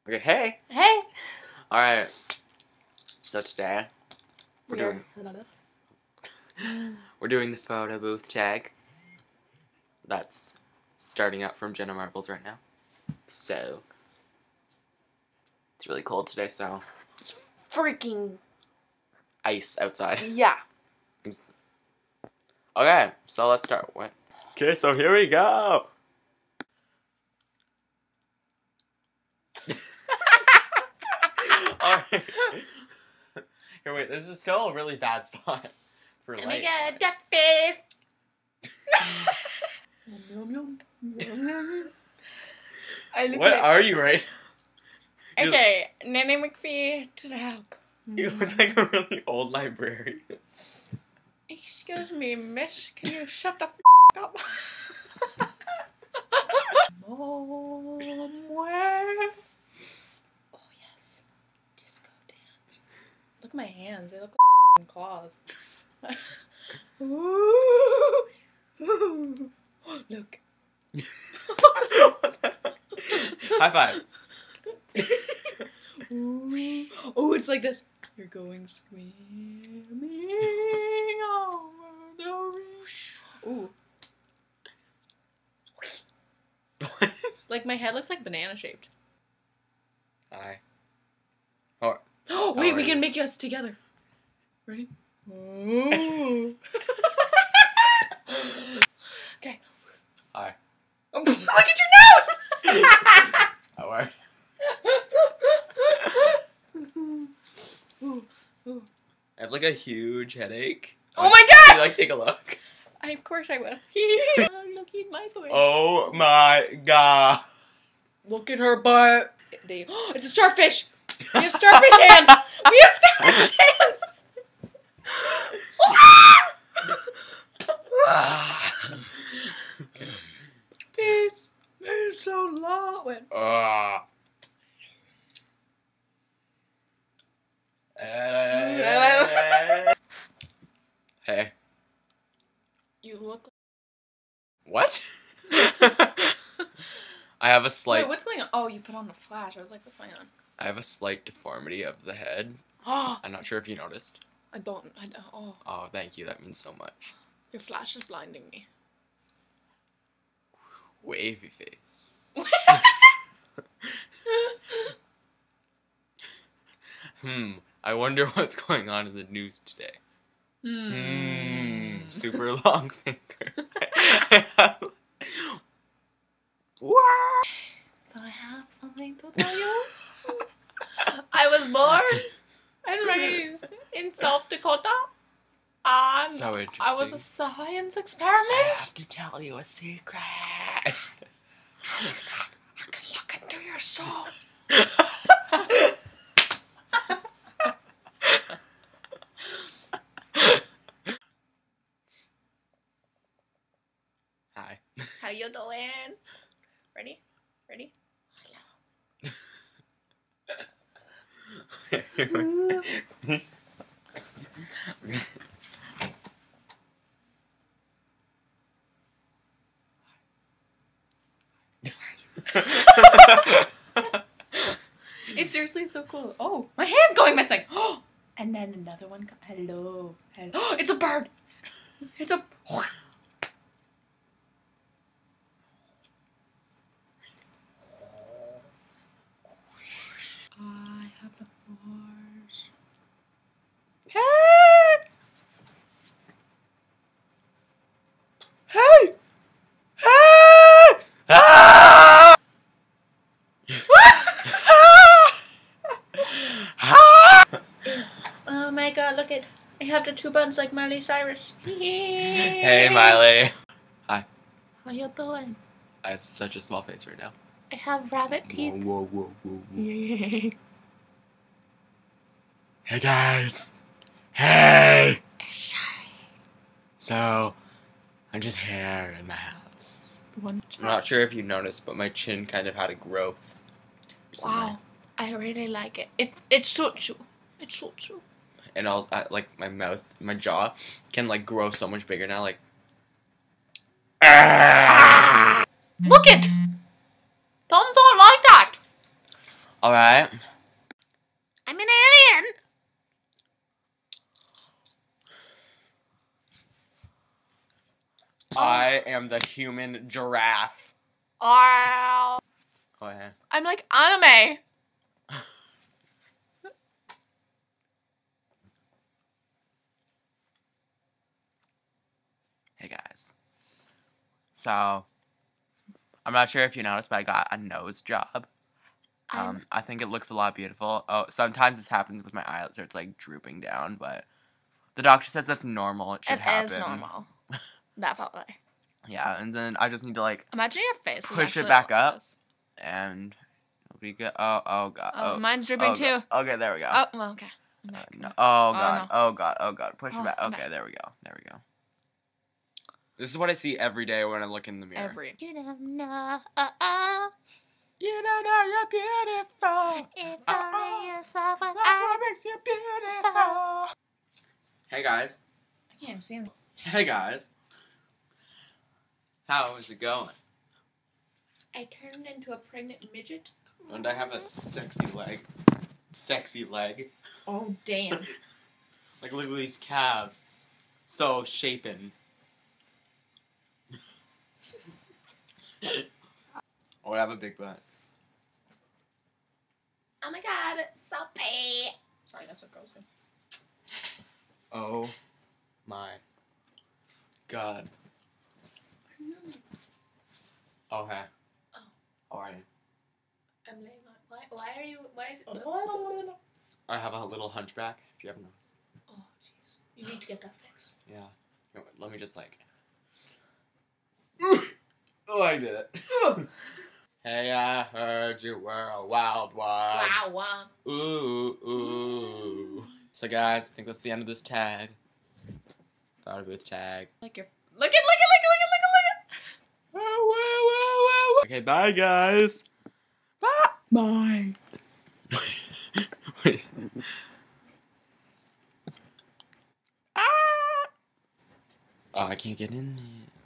Okay, hey! Hey! Alright, so today, we're doing the photo booth tag. That's starting out from Jenna Marbles right now. So, it's really cold today, so Freaking ice outside. yeah. Okay, so let's start. What? Okay, so here we go! Alright. Here, wait, this is still a really bad spot for light. Let me get a death face! What are you right now? Okay, Nanny McPhee to the help. You look like a really old librarian. Excuse me, miss, can you shut the f up? Mom, where? Oh yes, disco dance. Look at my hands, they look like claws. Ooh. Ooh. Look. What the hell? High five. Ooh. Oh, it's like this. You're going swimming over the reef. Ooh. Like my head looks like banana shaped. Hi. Oh. Oh wait, we Alrighty. can make us together. Ready? Ooh. Okay. Hi. Oh, look at your nose! How are Ooh, ooh. I have like a huge headache. Oh my Can god! you like take a look? Of course I will. Look at my foot. Oh my god. Look at her butt. It's a starfish. We have starfish hands. We have starfish hands. Peace. It's so long. Wait. Hey. You look. What? I have a slight. Wait, what's going on? Oh, you put on the flash. I was like, what's going on? I have a slight deformity of the head. Oh, I'm not sure if you noticed. I don't. Oh, Oh, thank you. That means so much. your flash is blinding me. Wavy face. I wonder what's going on in the news today. Super long finger. What? So I have something to tell you. I was born and raised in South Dakota. And So interesting. I was a science I experiment. have to tell you a secret. Oh my god, I can look into your soul. Hi. How you doing? Ready? Ready? It's seriously so cool. Oh, my hand's going missing. Oh, and then another one. Hello. Hello. Oh, it's a bird. It's a. I have the force. Hey! Hey! Hey! Ah! Oh my god, look at. I have the two buns like Miley Cyrus. Hey, Miley. Hi. How you doing? I have such a small face right now. I have rabbit teeth. Whoa, whoa, whoa, whoa. Hey. Hey, guys. Hey! So, I'm just here in my house. I'm not sure if you noticed, but my chin kind of had a growth. Wow, I really like it. It suits you. It suits you. And also, like, my mouth, my jaw can, like, grow so much bigger now, like... Look it! Thumbs aren't like that! Alright. I'm an alien. I am the human giraffe. Oh, Go ahead. I'm like anime. Hey guys. So, I'm not sure if you noticed, but I got a nose job. I think it looks a lot beautiful. Oh, sometimes this happens with my eyelids, or it's like drooping down, but the doctor says that's normal. It should happen. It is normal. That felt like. Yeah, and then I just need to like Imagine your face. push it back up, and it'll be good. Oh god. Oh, mine's dripping too. God. Okay, there we go. Oh, well, okay. No. Oh god. no. Oh god. Oh god. Push Oh, it back. I'm Okay, back. there we go. There we go. This is what I see every day when I look in the mirror. You don't know. You don't know you're beautiful. If only you saw what That's what makes you beautiful. Hey guys. I can't even see them. Hey guys. How is it going? I turned into a pregnant midget. And I have a sexy leg. Sexy leg. Oh, damn. Like, look at these calves. So shapen. Oh, I have a big butt. Oh my god, it's so pretty. Sorry, that's what goes in. Oh my god. Okay. Oh. How are you? I'm laying on. Why are you? Why? I have a little hunchback, if you haven't noticed. Oh, jeez. You need to get that fixed. Yeah. Here, let me just like. Oh, I did it. Hey, I heard you were a wild one. Wow. Ooh, ooh. So, guys, I think that's the end of this tag. Photo booth tag. Look at. Okay, bye, guys. Bye. Bye. Wait. Ah! Oh, I can't get in there.